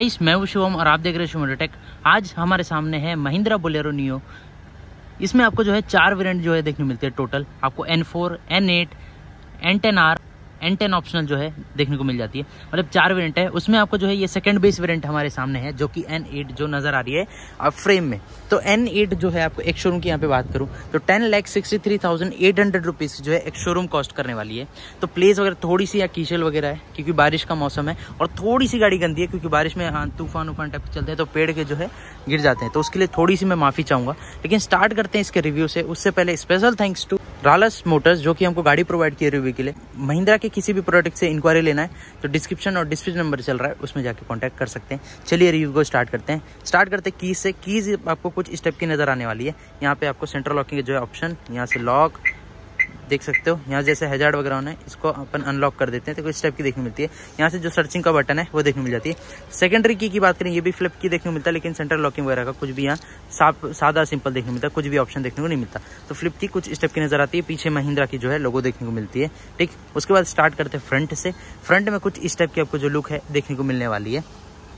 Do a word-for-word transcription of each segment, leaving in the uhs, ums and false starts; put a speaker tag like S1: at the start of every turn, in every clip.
S1: इस मैं हूं शिवम और आप देख रहे हैं शिवम टेक। आज हमारे सामने है महिंद्रा बोलेरो नियो। इसमें आपको जो है चार वेरिएंट जो है देखने मिलते हैं। टोटल आपको N four, N eight, N ten R, N ten optional जो है देखने को मिल जाती है। मतलब चार वेरिएंट है। उसमें आपको जो है ये सेकंड बेस वेरिएंट हमारे सामने है जो कि एन एट जो नजर आ रही है अब फ्रेम में। तो एन एट जो है आपको एक शोरूम की यहाँ पे बात करूँ तो ten lakh sixty three thousand eight hundred rupees जो है एक शोरूम कॉस्ट करने वाली है। तो प्लेस वगैरह थोड़ी सी या कीचल वगैरह है क्योंकि बारिश का मौसम है और थोड़ी सी गाड़ी गंदी है क्योंकि बारिश में हाँ तूफान उफान टाइप चलते हैं तो पेड़ के जो है गिर जाते हैं। तो उसके लिए थोड़ी सी मैं माफी चाहूंगा। लेकिन स्टार्ट करते हैं इसके रिव्यू से। उससे पहले special thanks to Rallas Motors जो कि हमको गाड़ी प्रोवाइड की रिव्यू के लिए। महिंद्रा के किसी भी प्रोडक्ट से इंक्वायरी लेना है तो डिस्क्रिप्शन और डिस्प्ले नंबर चल रहा है उसमें जाके कांटेक्ट कर सकते हैं। चलिए रिव्यू को स्टार्ट करते हैं। स्टार्ट करते हैं कीज से। कीज आपको कुछ स्टेप की नजर आने वाली है। यहाँ पे आपको सेंट्रल लॉकिंग जो है ऑप्शन, यहाँ से लॉक देख सकते हो। यहाँ जैसे हैजार्ड वगैरह होना है इसको अपन अनलॉक कर देते हैं तो कुछ स्टेप की देखने मिलती है। यहाँ से जो सर्चिंग का बटन है वो देखने मिल जाती है। सेकेंडरी की की बात करें ये भी फ्लिप की देखने को मिलता है लेकिन सेंट्रल लॉकिंग वगैरह का कुछ भी यहाँ साफ सादा सिंपल देखने को मिलता है। कुछ भी ऑप्शन देखने को नहीं मिलता। तो फ्लिप की कुछ स्टेप की नजर आती है। पीछे महिंद्रा की जो है लोगो देखने को मिलती है। ठीक, उसके बाद स्टार्ट करते हैं फ्रंट से। फ्रंट में कुछ स्टेप की आपको जो लुक है देखने को मिलने वाली है।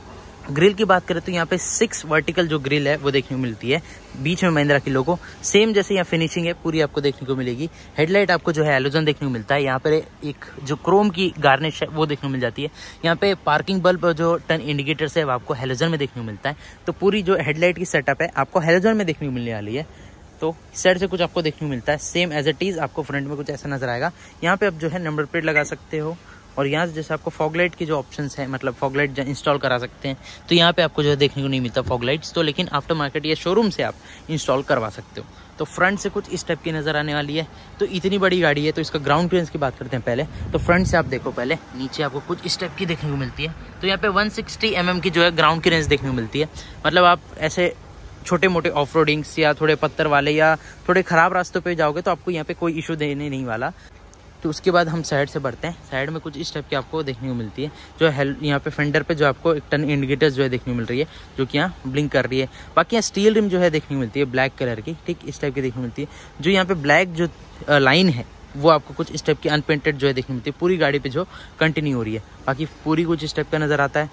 S1: ग्रिल की बात करें तो यहाँ पे सिक्स वर्टिकल जो ग्रिल है वो देखने को मिलती है। बीच में महिंद्रा की लोगो सेम जैसे यहाँ फिनिशिंग है पूरी आपको देखने को मिलेगी। हेडलाइट आपको जो है हैलोजन देखने को मिलता है। यहाँ पर एक जो क्रोम की गार्निश है वो देखने को मिल जाती है। यहाँ पे पार्किंग बल्ब जो टर्न इंडिकेटर्स है वो आपको हैलोजन में देखने को मिलता है। तो पूरी जो हेडलाइट की सेटअप है आपको हैलोजन में देखने को मिलने वाली है। तो साइड से कुछ आपको देखने को मिलता है सेम एज इट इज। आपको फ्रंट में कुछ ऐसा नजर आएगा। यहाँ पे आप जो है नंबर प्लेट लगा सकते हो और यहाँ से जैसे आपको फॉग लाइट की जो ऑप्शंस है मतलब फॉग लाइट इंस्टॉल करा सकते हैं तो यहाँ पे आपको जो है देखने को नहीं मिलता फॉग लाइट्स। तो लेकिन आफ्टर मार्केट या शोरूम से आप इंस्टॉल करवा सकते हो। तो फ्रंट से कुछ इस टाइप की नजर आने वाली है। तो इतनी बड़ी गाड़ी है तो इसका ग्राउंड क्लियरेंस की बात करते हैं पहले। तो फ्रंट से आप देखो पहले नीचे आपको कुछ इस टाइप की देखने को मिलती है। तो यहाँ पे वन सिक्सटी एम एम की जो है ग्राउंड क्लियरेंस देखने को मिलती है। मतलब आप ऐसे छोटे मोटे ऑफ रोडिंग्स या थोड़े पत्थर वाले या थोड़े खराब रास्तों पे जाओगे तो आपको यहाँ पे कोई इशू देने नहीं वाला। तो उसके बाद हम साइड से बढ़ते हैं। साइड में कुछ इस टाइप की आपको देखने को मिलती है जो है यहाँ पे फेंडर पे जो आपको एक टर्न इंडिकेटर्स जो है देखने को मिल रही है जो कि यहाँ ब्लिंक कर रही है। बाकी यहाँ स्टील रिम जो है देखने को मिलती है ब्लैक कलर की। ठीक, इस टाइप की देखने को मिलती है। जो यहाँ पे ब्लैक जो लाइन है वो आपको कुछ इस टाइप की अनपेंटेड जो है देखने को मिलती है पूरी गाड़ी पे जो कंटिन्यू हो रही है। बाकी पूरी कुछ इस टाइप का नजर आता है।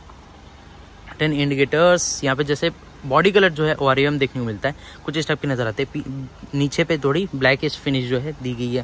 S1: टर्न इंडिकेटर्स यहाँ पे जैसे बॉडी कलर जो है ओ आर एम देखने को मिलता है कुछ इस टाइप की नजर आते हैं। नीचे पे थोड़ी ब्लैकिश फिनिश जो है दी गई है।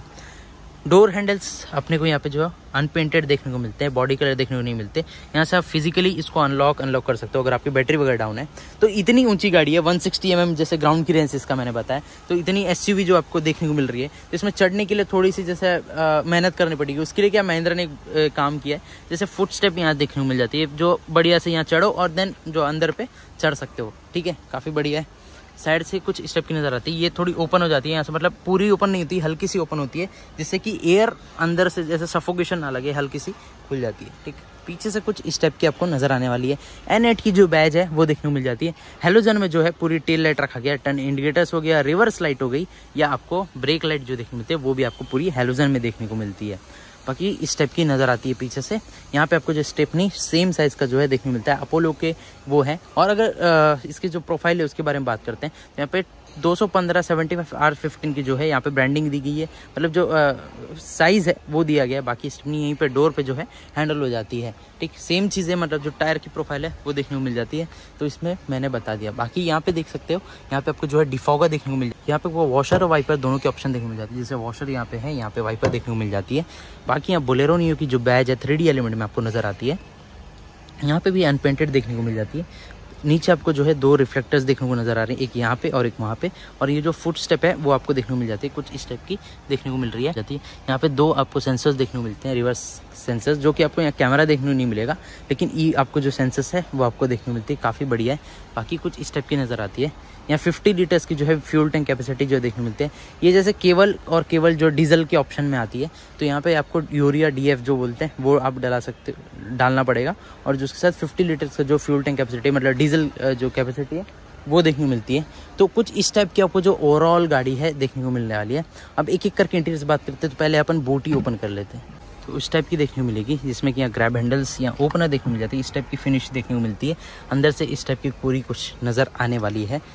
S1: डोर हैंडल्स अपने को यहाँ पे जो है अनपेंटेड देखने को मिलते हैं, बॉडी कलर देखने को नहीं मिलते। यहाँ से आप फिजिकली इसको अनलॉक अनलॉक कर सकते हो अगर आपकी बैटरी वगैरह डाउन है। तो इतनी ऊंची गाड़ी है वन सिक्सटी एम एम जैसे ग्राउंड क्लियरेंस इसका मैंने बताया। तो इतनी एसयूवी जो आपको देखने को मिल रही है तो इसमें चढ़ने के लिए थोड़ी सी जैसे मेहनत करनी पड़ेगी। उसके लिए क्या महिंद्रा ने आ, काम किया है जैसे फुट स्टेप यहाँ देखने को मिल जाती है जो बढ़िया से यहाँ चढ़ो और देन जो अंदर पे चढ़ सकते हो। ठीक है, काफ़ी बढ़िया है। साइड से कुछ स्टेप की नजर आती है। ये थोड़ी ओपन हो जाती है यहाँ से, मतलब पूरी ओपन नहीं होती, हल्की सी ओपन होती है जिससे कि एयर अंदर से जैसे सफोकेशन ना लगे, हल्की सी खुल जाती है। ठीक, पीछे से कुछ स्टेप की आपको नजर आने वाली है। एन एट की जो बैज है वो देखने को मिल जाती है। हेलोजन में जो है पूरी टेल लाइट रखा गया, टर्न इंडिकेटर्स हो गया, रिवर्स लाइट हो गई या आपको ब्रेक लाइट जो देखने को मिलती है वो भी आपको पूरी हेलोजन में देखने को मिलती है। बाकी इस टाइप की नज़र आती है पीछे से। यहाँ पे आपको जो स्टेपनी सेम साइज का जो है देखने को मिलता है, अपोलो के वो है। और अगर आ, इसकी जो प्रोफाइल है उसके बारे में बात करते हैं तो यहाँ पे दो सौ पंद्रह सेवेंटी फाइव आर फिफ्टीन की जो है यहाँ पे ब्रांडिंग दी गई है। मतलब जो साइज़ है वो दिया गया है। बाकी स्टेपनी यहीं पे डोर पे जो है हैंडल हो जाती है। ठीक, सेम चीज़ें मतलब जो टायर की प्रोफाइल है वो देखने को मिल जाती है। तो इसमें मैंने बता दिया। बाकी यहाँ पे देख सकते हो यहाँ पे आपको जो है डिफॉगर देखने को मिल जाती है। यहाँ पे वो वॉशर और वाइपर दोनों के ऑप्शन देखने को मिल जाती है। जैसे वॉशर यहाँ पे है, यहाँ पे वाइपर देखने को मिल जाती है। बाकी यहाँ बोलेरो नियो की जो बैज है थ्री डी एलिमेंट में आपको नजर आती है। यहाँ पे भी अनपेंटेड देखने को मिल जाती है। नीचे आपको जो है दो रिफ्लेक्टर्स देखने को नजर आ रहे हैं, एक यहाँ पे और एक वहाँ पे। और ये जो फुट स्टेप है वो आपको देखने को मिल जाती है, कुछ इस टाइप की देखने को मिल रही है जाती है। यहाँ पे दो आपको सेंसर्स देखने को मिलते हैं, रिवर्स सेंसर्स, जो कि आपको यहाँ कैमरा देखने को नहीं मिलेगा लेकिन ये आपको जो सेंसर्स है वो आपको देखने को मिलती है, काफ़ी बढ़िया है। बाकी कुछ इस टाइप की नज़र आती है। यहाँ फिफ्टी लीटर्स की जो है फ्यूल टैंक कैपेसिटी जो देखने को मिलते हैं। ये जैसे केवल और केवल जो डीजल के ऑप्शन में आती है तो यहाँ पे आपको यूरिया डी एफ जो बोलते हैं वो आप डला सकते डालना पड़ेगा। और जो उसके साथ फिफ्टी लीटर्स का जो फ्यूल टैंक कैपेसिटी मतलब डीजल जो कैपेसिटी है वो देखने को मिलती है। तो कुछ इस टाइप की आपको जो ओवरऑल गाड़ी है देखने को मिलने वाली है। अब एक एक करके इंटीरियर से बात करते हैं तो पहले अपन बोटी ओपन कर लेते हैं। तो उस टाइप की देखने को मिलेगी जिसमें कि यहाँ ग्रैब हैंडल्स या ओपनर देखने को मिल जाती है। इस टाइप की फिनिश देखने को मिलती है। अंदर से इस टाइप की पूरी कुछ नज़र आने वाली है।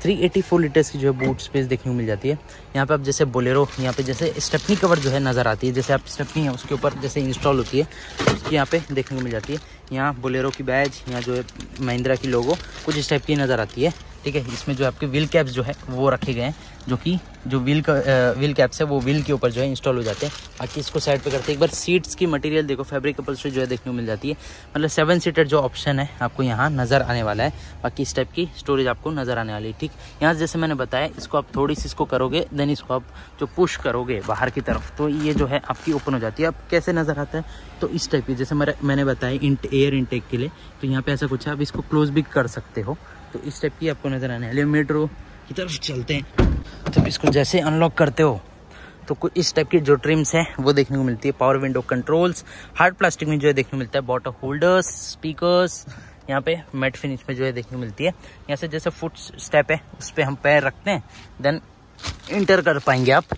S1: थ्री एटी फोर लीटर्स की जो है बूट स्पेस देखने को मिल जाती है। यहाँ पे आप जैसे बोलेरो, यहाँ पे जैसे स्टेपनी कवर जो है नज़र आती है, जैसे आप स्टेपनी है उसके ऊपर जैसे इंस्टॉल होती है उसकी यहाँ पे देखने को मिल जाती है। यहाँ बोलेरो की बैज, यहाँ जो है महिंद्रा की लोगो कुछ इस टाइप की नज़र आती है, ठीक है। इसमें जो आपके व्हील कैप्स जो है वो रखे गए हैं, जो कि जो व्हील का व्हील कैप्स है वो व्हील के ऊपर जो है इंस्टॉल हो जाते हैं। बाकी इसको साइड पे करते हैं। एक बार सीट्स की मटेरियल देखो, फैब्रिक अपल्स्ट्री जो है देखने को मिल जाती है। मतलब सेवन सीटर जो ऑप्शन है आपको यहाँ नज़र आने वाला है। बाकी इस टाइप की स्टोरेज आपको नज़र आने वाली है, ठीक। यहाँ जैसे मैंने बताया, इसको आप थोड़ी सी इसको करोगे, देन इसको आप जो पुश करोगे बाहर की तरफ, तो ये जो है आपकी ओपन हो जाती है। अब कैसे नज़र आता है, तो इस टाइप की, जैसे मैंने बताया इंट एयर इनटेक के लिए, तो यहाँ पे ऐसा कुछ है, आप इसको क्लोज भी कर सकते हो। तो इस टाइप की आपको नज़र आने वाली। मेट्रो की तरफ चलते हैं, तो इसको जैसे अनलॉक करते हो तो कुछ इस टाइप की जो ट्रिम्स है वो देखने को मिलती है। Power window controls hard plastic में जो है देखने को मिलता है। बॉटल होल्डर्स, स्पीकर्स यहाँ पे मैट फिनिश में जो है देखने को मिलती है। यहाँ से जैसे फुट स्टेप है उस पर हम पैर रखते हैं, देन इंटर कर पाएंगे आप।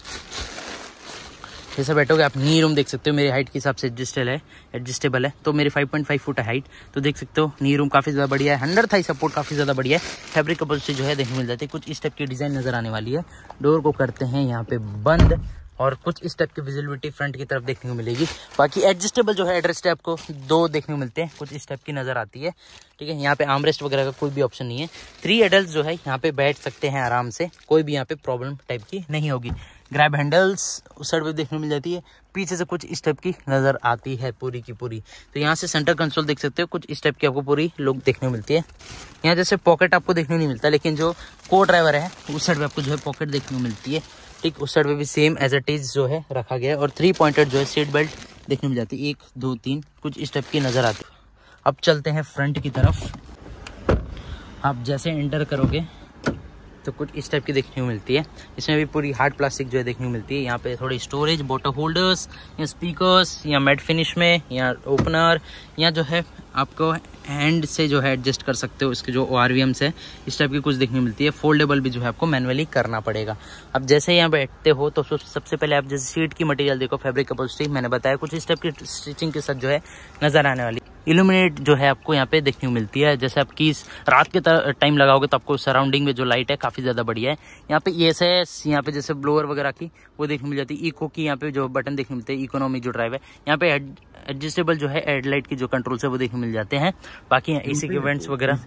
S1: जैसे बैठोगे आप, नी रूम देख सकते हो, मेरी हाइट के हिसाब से एडजस्टेबल है एडजस्टेबल है तो मेरी फाइव पॉइंट फाइव फुट है हाइट, तो देख सकते हो नी रूम काफ़ी ज़्यादा बढ़िया है। हंड्रेड थाई सपोर्ट काफ़ी ज़्यादा बढ़िया है। फैब्रिक अपल्स्ट्री जो है देखने को मिल जाती है। कुछ इस टाइप की डिज़ाइन नज़र आने वाली है। डोर को करते हैं यहाँ पे बंद, और कुछ इस टाइप की विजिबिलिटी फ्रंट की तरफ देखने को मिलेगी। बाकी एडजस्टेबल जो है एड्रेस आपको दो देखने को मिलते हैं, कुछ इस टाइप की नज़र आती है, ठीक है। यहाँ पे आर्मरेस्ट वगैरह का कोई भी ऑप्शन नहीं है। थ्री एडल्ट जो है यहाँ पे बैठ सकते हैं आराम से, कोई भी यहाँ पे प्रॉब्लम टाइप की नहीं होगी। ग्रैब हैंडल्स उस साइड पे देखने को मिल जाती है। पीछे से कुछ इस टाइप की नज़र आती है पूरी की पूरी। तो यहाँ से सेंटर कंसोल देख सकते हो, कुछ इस टाइप की आपको पूरी लुक देखने को मिलती है। यहाँ जैसे पॉकेट आपको देखने को नहीं मिलता, लेकिन जो को ड्राइवर है उस साइड पे आपको जो है पॉकेट देखने को मिलती है, ठीक। उस साइड पे भी सेम एज इट इज जो है रखा गया है। और थ्री पॉइंटेड जो है सीट बेल्ट देखने को मिल जाती है, एक दो तीन कुछ इस टाइप की नज़र आती है। अब चलते हैं फ्रंट की तरफ। आप जैसे एंटर करोगे तो कुछ इस टाइप की देखने को मिलती है। इसमें भी पूरी हार्ड प्लास्टिक जो है देखने को मिलती है। यहाँ पे थोड़ी स्टोरेज, बॉटल होल्डर्स, या स्पीकर्स, या मैट फिनिश में, या ओपनर, या जो है आपको हैंड से जो है एडजस्ट कर सकते हो। इसके जो ओ आर वी एम्स है इस टाइप की कुछ देखने को मिलती है। फोल्डेबल भी जो है आपको मैनुअली करना पड़ेगा। अब जैसे यहाँ बैठते हो तो सबसे पहले आप जैसे सीट की मटेरियल देखो, फैब्रिक अपल्स्ट्री मैंने बताया, कुछ इस टाइप की स्टिचिंग के साथ जो है नजर आने वाली। इल्यूमिनेट जो है आपको यहाँ पे देखने को मिलती है। जैसे आप कीज रात के टाइम लगाओगे तो आपको सराउंडिंग में जो लाइट है काफी ज्यादा बढ़िया है। यहाँ पे ई एस एस, यहाँ पे जैसे ब्लोअर वगैरह की वो देखने को मिल जाती है। इको की यहाँ पे जो बटन देखने को मिलते हैं, इकोनॉमी जो ड्राइव है। यहाँ पे एडजस्टेबल जो है हेडलाइट की जो कंट्रोल्स है वो देखने को मिल जाते हैं। बाकी एसी के वेंट्स वगैरह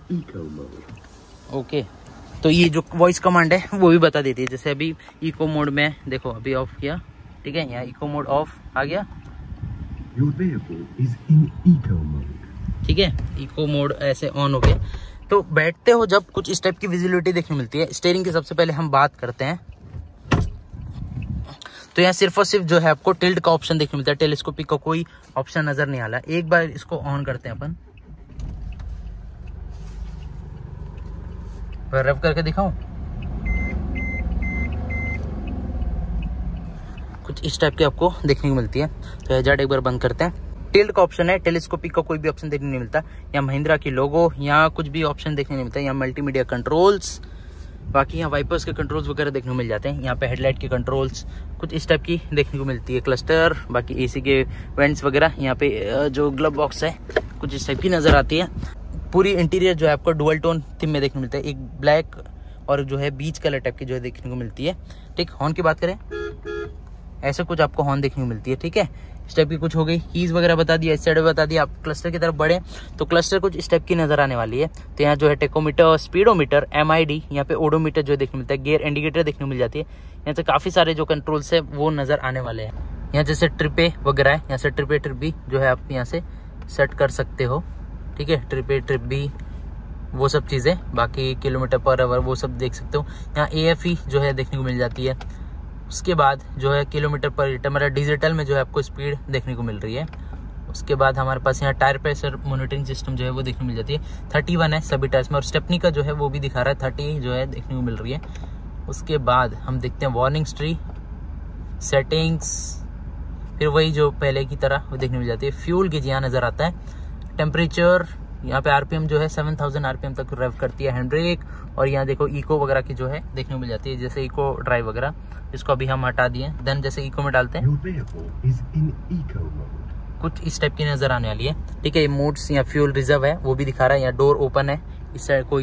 S1: ओके। तो ये जो वॉइस कमांड है वो भी बता देती है। जैसे अभी इको मोड में देखो, अभी ऑफ किया, ठीक है, यहाँ इको मोड ऑफ आ गया, ठीक है, इको मोड ऐसे ऑन हो गया। तो बैठते हो जब कुछ इस टाइप की विजिबिलिटी देखने मिलती है। स्टीयरिंग की सबसे पहले हम बात करते हैं, तो यहाँ सिर्फ और सिर्फ जो है आपको टिल्ट का ऑप्शन देखने मिलता है। टेलीस्कोपिक का कोई ऑप्शन नजर नहीं आ रहा। एक बार इसको ऑन करते हैं अपन, रेव करके दिखाऊं, कुछ इस टाइप की आपको देखने को मिलती है। तो एजेड एक बार बंद करते हैं। टिल्ट का ऑप्शन है, टेलीस्कोपिक का कोई भी ऑप्शन देखने नहीं मिलता। यहाँ महिंद्रा की लोगो, यहाँ कुछ भी ऑप्शन देखने नहीं मिलता। यहाँ मल्टीमीडिया कंट्रोल्स, बाकी यहाँ वाइपर्स के कंट्रोल्स वगैरह देखने को मिल जाते हैं। यहाँ पे हेडलाइट के कंट्रोल्स कुछ इस टाइप की देखने को मिलती है। क्लस्टर, बाकी एसी के वेंट्स वगैरह। यहाँ पे जो ग्लव बॉक्स है कुछ इस टाइप की नजर आती है। पूरी इंटीरियर जो है आपको डुअल टोन थीम में देखने को मिलता है। एक ब्लैक और जो है बीच कलर टाइप की जो है देखने को मिलती है, ठीक। हॉर्न की बात करें, ऐसे कुछ आपको हॉर्न देखने को मिलती है, ठीक है। इस टाइप की कुछ हो गई। कीज वगैरह बता दिया, इस साइड बता दिया। आप क्लस्टर की तरफ बढ़े तो क्लस्टर कुछ इस टाइप की नजर आने वाली है। तो यहाँ जो है tachometer, speedometer, M I D, यहाँ पे ओडोमीटर जो देखने मिलता है। गियर इंडिकेटर देखने को मिल जाती है। यहाँ से काफी सारे जो कंट्रोल्स है वो नजर आने वाले हैं। यहाँ जैसे ट्रिपे वगैरह है, यहाँ से ट्रिपे ट्रिप भी जो है आप यहाँ से सेट कर सकते हो, ठीक है। ट्रिपे ट्रिप भी वो सब चीजें, बाकी किलोमीटर पर आवर वो सब देख सकते हो। यहाँ ए एफ ई जो है देखने को मिल जाती है। उसके बाद जो है किलोमीटर पर लीटर, मतलब डिजिटल में जो है आपको स्पीड देखने को मिल रही है। उसके बाद हमारे पास यहाँ टायर प्रेशर मॉनिटरिंग सिस्टम जो है वो देखने को मिल जाती है। थर्टी वन है सभी टायर्स में, और स्टेपनी का जो है वो भी दिखा रहा है, थर्टी जो है देखने को मिल रही है। उसके बाद हम देखते हैं वार्निंग ट्री, सेटिंग्स, फिर वही जो पहले की तरह वो देखने को मिल जाती है। फ्यूल गेज यहाँ नजर आता है। टेम्परेचर, यहाँ पे आरपीएम जो है सेवन थाउजेंड आरपीएम तक रेव करती है। हैंड ब्रेक, और यहाँ देखो इको वगैरह की जो है देखने को मिल जाती है, जैसे इको ड्राइव वगैरह, इसको अभी हम हटा दिए। देन जैसे इको में डालते हैं कुछ इस टाइप की नजर आने वाली है, ठीक है। मोड्स या फ्यूल रिजर्व है वो भी दिखा रहा है। यहाँ डोर ओपन है, इस साइड कोई सा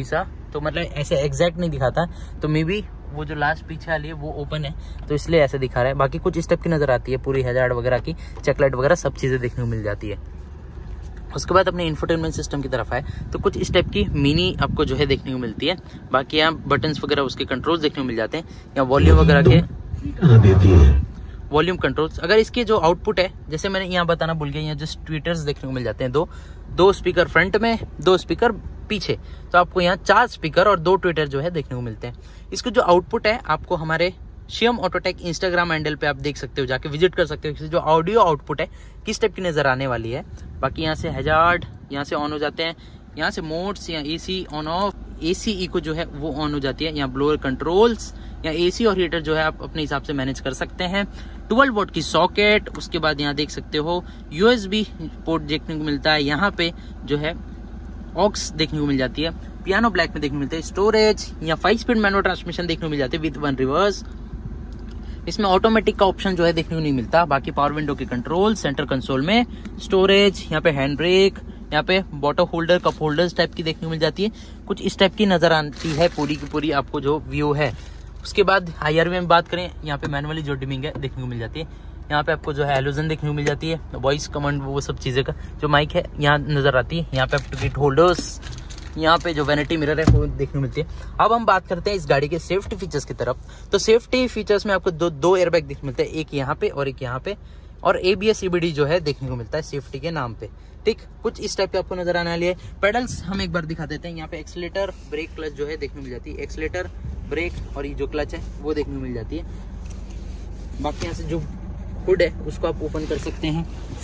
S1: तो मतलब ऐसे एग्जैक्ट नहीं दिखाता, तो मे बी वो जो लास्ट पीछे वाली है वो ओपन है, तो इसलिए ऐसे दिखा रहा है। बाकी कुछ स्टेप की नजर आती है, पूरी हैजार्ड वगैरह की, चेकलाइट वगैरह सब चीजें देखने को मिल जाती है। उसके बाद अपने इंफोटेनमेंट सिस्टम की तरफ आए तो कुछ स्टेप की मिनी आपको जो है देखने को मिलती है। बाकी यहाँ बटन्स वगैरह उसके कंट्रोल्स देखने को मिल जाते हैं, यहाँ वॉल्यूम वगैरह के वॉल्यूम कंट्रोल्स। अगर इसके जो आउटपुट है, जैसे मैंने यहाँ बताना भूल गया, यहाँ जस्ट ट्विटर्स देखने को मिल जाते हैं, दो दो स्पीकर फ्रंट में, दो स्पीकर पीछे, तो आपको यहाँ चार स्पीकर और दो ट्विटर जो है देखने को मिलते हैं। इसका जो आउटपुट है आपको हमारे शियम ऑटोटेक इंस्टाग्राम हैंडल पे आप देख सकते हो, जाके विजिट कर सकते हो, जो ऑडियो आउटपुट है किस टाइप की नजर आने वाली है। बाकी यहाँ से हैजार्ड यहाँ से ऑन हो जाते हैं, यहाँ से मोड्स या AC on off, AC eco जो है वो ऑन हो जाती है, यहाँ ब्लोअर कंट्रोल्स या एसी और हीटर जो है आप अपने हिसाब से मैनेज कर सकते हैं। ट्वेल्व वोल्ट की सॉकेट, उसके बाद यहाँ देख सकते हो यूएसबी पोर्ट देखने को मिलता है, यहाँ पे जो है ऑक्स देखने को मिल जाती है, पियानो ब्लैक में देखने को मिलता है, स्टोरेज या फाइव स्पीड मैनुअल ट्रांसमिशन देखने को मिल जाती है विद वन रिवर्स। इसमें ऑटोमेटिक का ऑप्शन जो है देखने को नहीं मिलता। बाकी पावर विंडो के कंट्रोल, सेंटर कंसोल में स्टोरेज, यहाँ पे हैंड ब्रेक, यहाँ पे bottle holder, cup holders type की देखने को मिल जाती है, कुछ इस टाइप की नजर आती है पूरी की पूरी आपको जो व्यू है। उसके बाद हायर में बात करें, यहाँ पे मैनुअली जो डिमिंग है देखने को मिल जाती है, यहाँ पे आपको जो है एलोजन देखने को मिल जाती है, वॉइस कमांड वो सब चीजें का जो माइक है यहाँ नजर आती है, यहाँ पे आप टिकट होल्डर्स, यहाँ पे जो वैनिटी मिरर है वो देखने को मिलती है। अब हम बात करते हैं इस गाड़ी के सेफ्टी फीचर्स की तरफ। तो सेफ्टी फीचर्स में आपको दो दो एयरबैग देखने को मिलते हैं, एक यहाँ पे और एक यहाँ पे, और एबीएस ईबीडी जो है देखने को मिलता है सेफ्टी के नाम पे। ठीक, कुछ इस टाइप के आपको नजर आने वाली है। पेडल्स हम एक बार दिखा देते हैं, यहाँ पे एक्सीलेटर, ब्रेक, क्लच जो है देखने को मिल जाती है, एक्सीलेटर, ब्रेक और ये जो क्लच है वो देखने को मिल जाती है। बाकी यहाँ से जो हुड है उसको आप ओपन कर सकते हैं।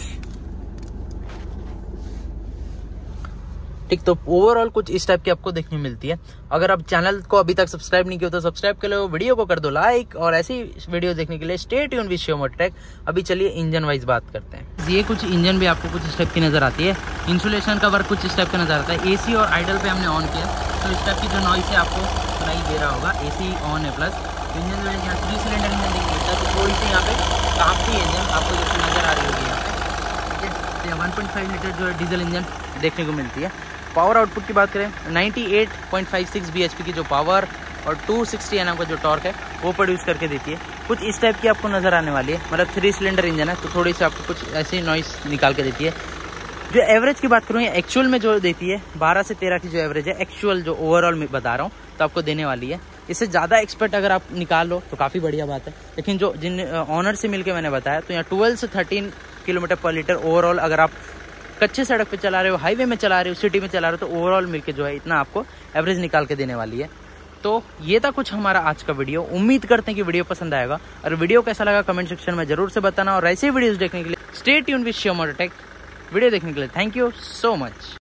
S1: ठीक, तो ओवरऑल कुछ इस टाइप की आपको देखने मिलती है। अगर आप चैनल को अभी तक सब्सक्राइब नहीं किया तो सब्सक्राइब कर लो, वीडियो को कर दो लाइक, और ऐसी वीडियो देखने के लिए स्टे ट्यून विद शियम ऑटोटेक। अभी चलिए इंजन वाइज बात करते हैं। ये कुछ इंजन भी आपको कुछ इस टाइप की नजर आती है, इंसुलेशन का वर्क कुछ इस टाइप का नजर आता है। एसी और आइडल पे हमने ऑन किया तो इस टाइप की जो नॉइस है आपको सुनाई दे रहा होगा। एसी ऑन है, प्लस इंजन जो है यहाँ थ्री सिलेंडर इंजन देखने मिलता है, तो थोड़ी सी यहाँ पे काफी इंजन आपको जैसे नजर आ रही होगी यहाँ पे। ठीक है, वन पॉइंट फाइव लीटर जो है डीजल इंजन देखने को मिलती है। पावर आउटपुट की बात करें, अट्ठानवे पॉइंट पाँच छह बीएचपी की जो पावर और दो सौ साठ एनएम का जो टॉर्क है वो प्रोड्यूस करके देती है। कुछ इस टाइप की आपको नजर आने वाली है, मतलब थ्री सिलेंडर इंजन है तो थोड़ी सी आपको कुछ ऐसी नॉइस निकाल के देती है। जो एवरेज की बात करूँ, एक्चुअल में जो देती है बारह से तेरह की जो एवरेज है, एक्चुअल जो ओवरऑल में बता रहा हूँ तो आपको देने वाली है। इससे ज़्यादा एक्सपर्ट अगर आप निकाल लो तो काफ़ी बढ़िया बात है, लेकिन जो जिन ऑनर से मिलकर मैंने बताया तो यहाँ ट्वेल्व से thirteen kilometre per litre overall अगर आप कच्चे सड़क पे चला रहे हो, हाईवे में चला रहे हो, सिटी में चला रहे हो, तो ओवरऑल मिलके जो है इतना आपको एवरेज निकाल के देने वाली है। तो ये था कुछ हमारा आज का वीडियो। उम्मीद करते हैं कि वीडियो पसंद आएगा, और वीडियो कैसा लगा कमेंट सेक्शन में जरूर से बताना, और ऐसे वीडियोस देखने के लिए स्टे ट्यून विद शियम ऑटोटेक। वीडियो देखने के लिए थैंक यू सो मच।